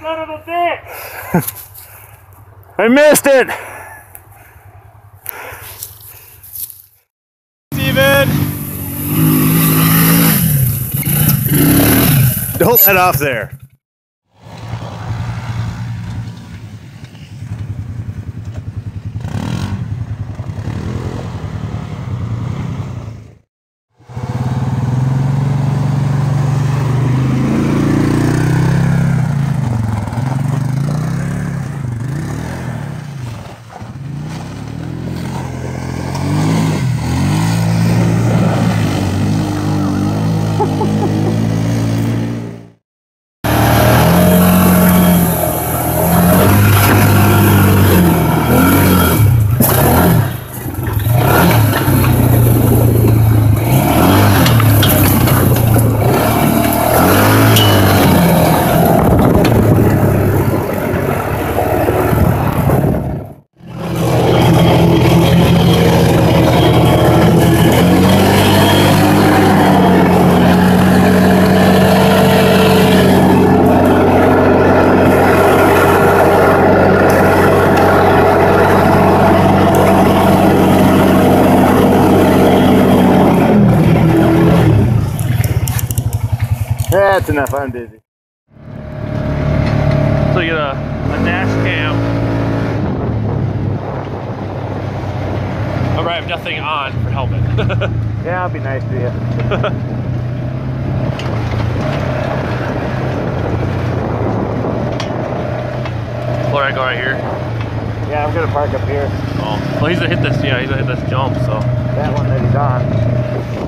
son of a bitch! I missed it! Steven! Don't head off there. That's enough, I'm dizzy. So you get a dash cam. Alright, I have nothing on for helmet. Yeah, I'll be nice to you. Alright, go right here. Yeah, I'm gonna park up here. Oh, well, he's gonna hit this. Yeah, he's gonna hit this jump. So that one that he's on.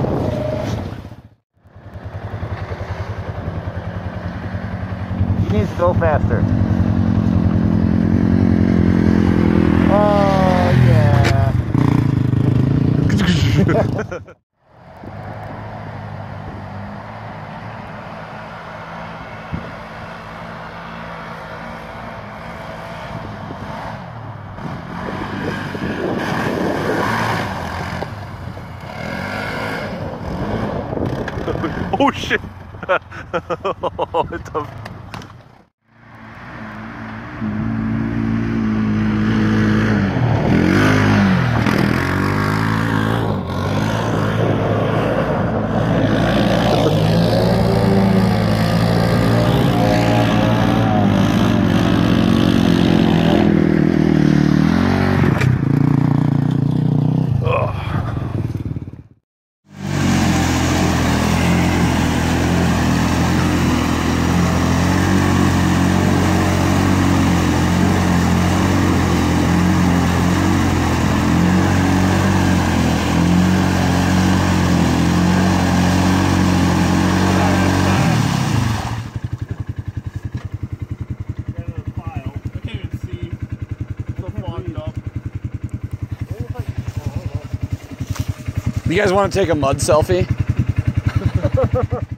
He needs to go faster. Oh yeah. oh shit! Oh, it's a... You guys want to take a mud selfie?